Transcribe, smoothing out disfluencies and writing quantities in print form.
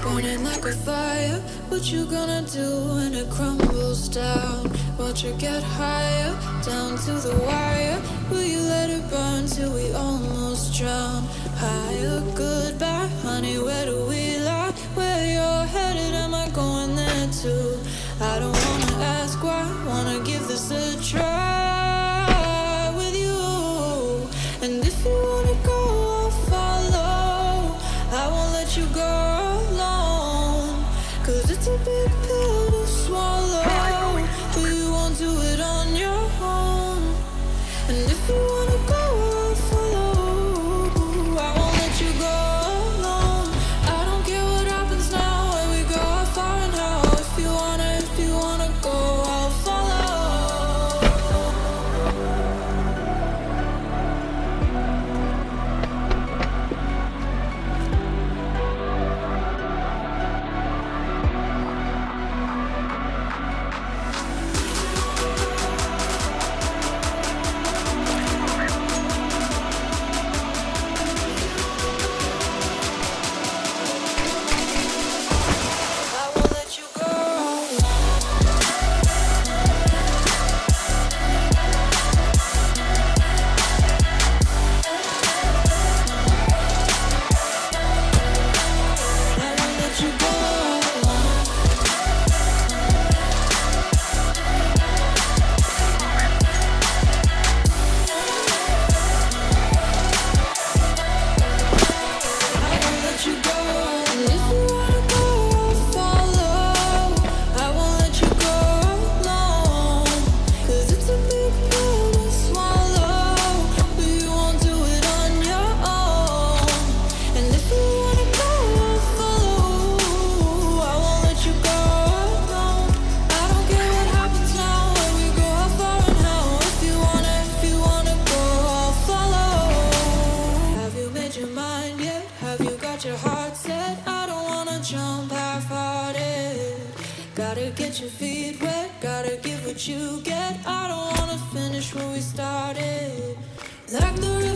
burning like a fire. What you gonna do when it crumbles down? Watch it get higher, down to the wire. Will you let it burn till we almost drown? Higher, goodbye, honey, where do we lie? Where you're headed, am I going there too? I don't wanna ask why, wanna give this a try with you. And if you wanna go, I'll follow. I won't let you go alone, 'cause it's a big pill to swallow, but you won't do it on your own. And if you wanna go, I'll follow. I won't let you go alone. I don't care what happens now, where we go, how far and how. If you wanna go, I'll follow. I won't let you go. I won't let you go. I won't let you go. And if you wanna go, I'll follow. I won't let you go alone, 'cause it's a big pill to swallow, but you won't do it on your own. And if you wanna go, I'll follow. I won't let you go alone. I don't care what happens now, where we go, how far and how. If you wanna go, I'll follow. Have you made your mind yet? Have you got your heart set? I don't wanna jump half-hearted. Gotta get your feet wet, gotta give what you get. I don't wanna finish where we started. Like the